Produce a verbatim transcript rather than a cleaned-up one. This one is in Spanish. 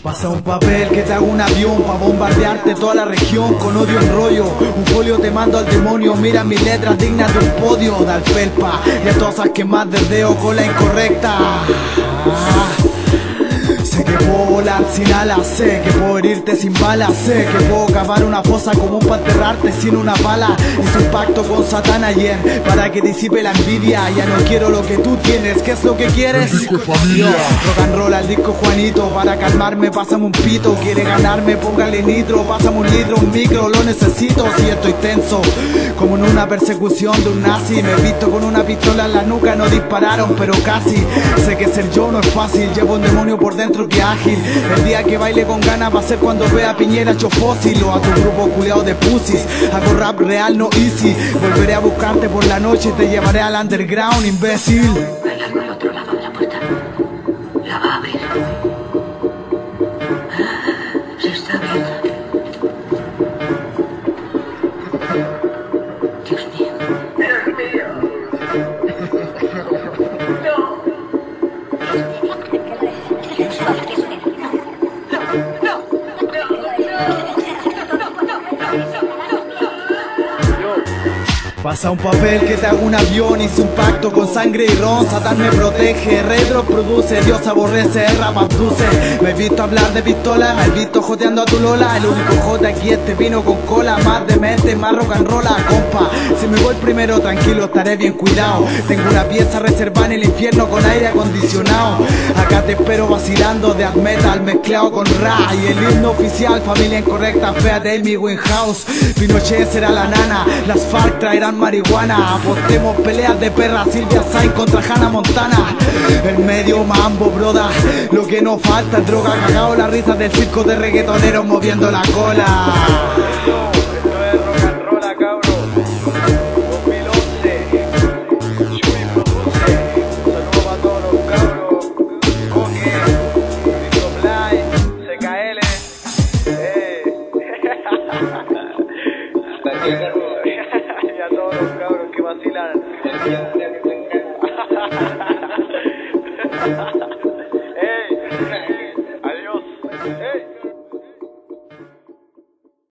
Pasa un papel que te hago un avión pa' bombardearte toda la región con odio en rollo. Un folio te mando al demonio, mira mis letras dignas de un podio. Dal felpa y a todas las que más desdeo con la incorrecta. Sé que puedo volar sin alas, sé que puedo herirte sin balas, sé que puedo cavar una fosa común para enterrarte sin una bala. Hice un pacto con Satán ayer para que disipe la envidia. Ya no quiero lo que tú tienes, ¿qué es lo que quieres? El disco familia. Rock and roll al disco Juanito, para calmarme pásame un pito. Quiere ganarme, póngale nitro, pásame un litro, un micro, lo necesito. Si estoy tenso, como en una persecución de un nazi. Me he visto con una pistola en la nuca, no dispararon pero casi. Sé que ser yo no es fácil, llevo un demonio por dentro que ágil. El día que baile con ganas va a ser cuando vea a Piñera hecho fósil. O a tu grupo culiao de pussies. Hago rap real, no easy. Volveré a buscarte por la noche y te llevaré al underground, imbécil. Hay algo al otro lado de la puerta. La va a abrir. Se está abriendo. Dios mío. Dios mío. No. Pasa un papel que te hago un avión, hice un pacto con sangre y ron. Satán me protege, retro produce, Dios aborrece, el rap abduce. Me he visto hablar de pistola, me he visto joteando a tu lola. El único jote aquí este vino con cola, más de mente, más rock and roll, compa. Si me voy primero tranquilo estaré bien cuidado. Tengo una pieza reservada en el infierno con aire acondicionado. Acá te espero vacilando de death metal mezclado con rap. Y el himno oficial, familia incorrecta, fea de Amy Winehouse. Pinochet será la nana, las FARC traerán marihuana. Apostemos peleas de perra, Silvia Sainz contra Hannah Montana. El medio mambo, broda, lo que nos falta es droga. Cagao la risa del circo de reggaetoneros moviendo la cola. Esto es rock and roll, cabros. dos mil once. Chuy produce. Un saludo para todos los cabros. Coque, Cristo Blind, C K L. Eh. Y a todos los cabros que vacilan.